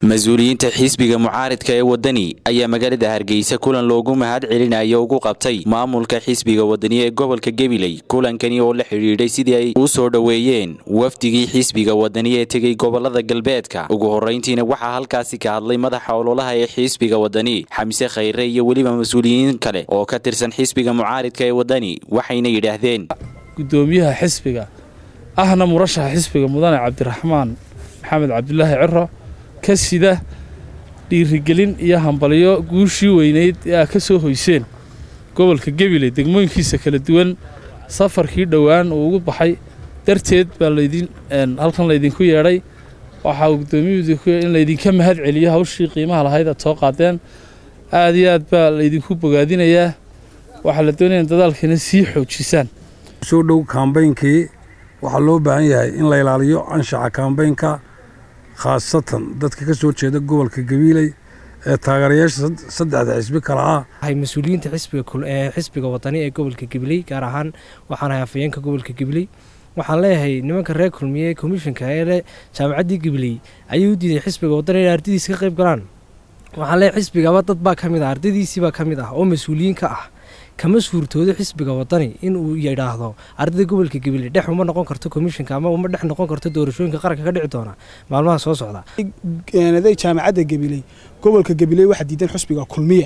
مسؤوليinta xisbiga mucaaradka ee wadani ayaa magaalada Hargeysa kulan loogu mahad celinayo ugu qabtay maamulka xisbiga wadani ee gobolka Gabiley kulankani oo la xiriiray sidii ay u soo dhaweeyeen wafdigii xisbiga wadani ee tagay gobolada galbeedka ugu horeyntiina waxa halkaasi ka hadlay madaxa ololaha ee xisbiga wadani Xamse Khayre iyo waliba mas'uuliyiin kale oo ka tirsan xisbiga mucaaradka ee wadani waxayna yiraahdeen gudoomiyaha xisbiga ahna murashaxa xisbiga mudane Cabdiraxmaan Maxamed Cabdullaahi Cirro kasida dhiirigelin iyo hambaliyo guushii weyneyd ee ka soo hoyseen gobolka Gabiley degmooyinkiisa kala duwan safarkii dhawaan uu ugu baxay darteed baa halkan la idinku yeeray waxa uu gudoomiyuhu in la idinka mahad celiyo hawshii qiimaha lahayd aad soo qaadeen aad iyo aad baa la idinku bogaadinayaa waxa la doonayaa dadaalkina sii xoojisaan soo dhow campaign-kii waxa loo baahan yahay in la ilaaliyo anshaxa campaign-ka khaasatan dadka ka soo jeeda gobolka Gabiley ee taageerayaasha saddexda xisbi kala ah hay mas'uuliyiinta xisbiga wadani ee gobolka Gabiley gaar ahaan waxaan hayafayeenka gobolka Gabiley waxaan leeyahay nimanka reer kulmiye commissionka ee jaamacadda Gabiley ayuu u diiday xisbiga wadani in ardaydiisa ka qayb galaan waxaan leeyahay xisbiga dad baa kamid ah ardaydiisii baa kamid ah oo mas'uuliyiin ka ah kama suurtoodo xisbiga wadani in uu yiraahdo ardayda gobolka Gabiley dhex uma noqon karto commissionka ama uma dhex noqon karto doorashooyinka qaranka ka dhici doona maalmaha soo socda eenaday jaamacadda Gabiley gobolka Gabiley waxa diidan xisbiga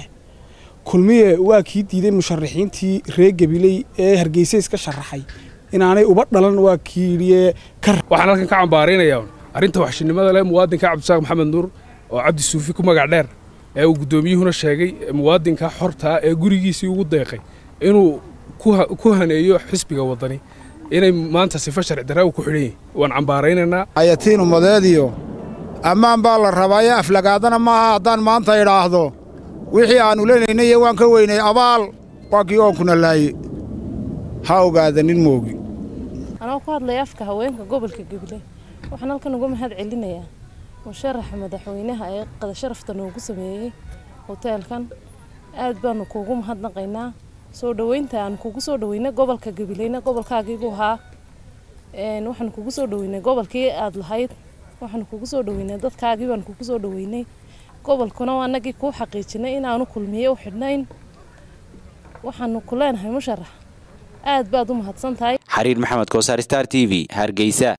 kulmiye waa kii diiday musharaxiintii reer Gabiley ee Hargeysa iska sharaxay inaanay uba dhalan waa kiiriye waxaan halkan ka cambaareynayaa arinta waxshinimada leh muwaadinka Cabdisaaq Maxamed Nuur oo Cabdi Suufi ku magac dheer ee uu gudoomiyuhuna sheegay muwaadinka xorta ee gurigiisii ugu deeqay inuu ku haneeyo xisbiga wadani inay maanta sifa sharci darro ku xidhay waan cambaareynaynaa ayatiin umadeediyo ammaan baa la rabaa aflagaadana ma haddaan maanta idhaahdo wixii aanu leenaynay waan ka weynay abaal waa kii oo kuna laayay ha ogaadanin moogi anoo ku hadlay afka haweenka gobolka Gabiley waxaan halkan ugu mahad celinayaa musharax madaxweynaha ee qada sharafta noogu sameeyay hotelkan aad baan kuugu mahadnaqaynaa soo dhaweynta aan kuugu soo dhaweynay gobolka Gabileyna gobolkaagiigu ahaa waxaan kuugu soo dhaweynay gobolkii aad lahayd waxaan kuugu soo dhaweynay dadkaagii baan kuugu soo dhaweynay gobolkuna anagii ku xaqiijinay in aanu kulmiye u xidhnayn waxaan ku leenahay musharax aad baad u mahadsantahay Xariir Maxamed Koosar Star TV Hargeysa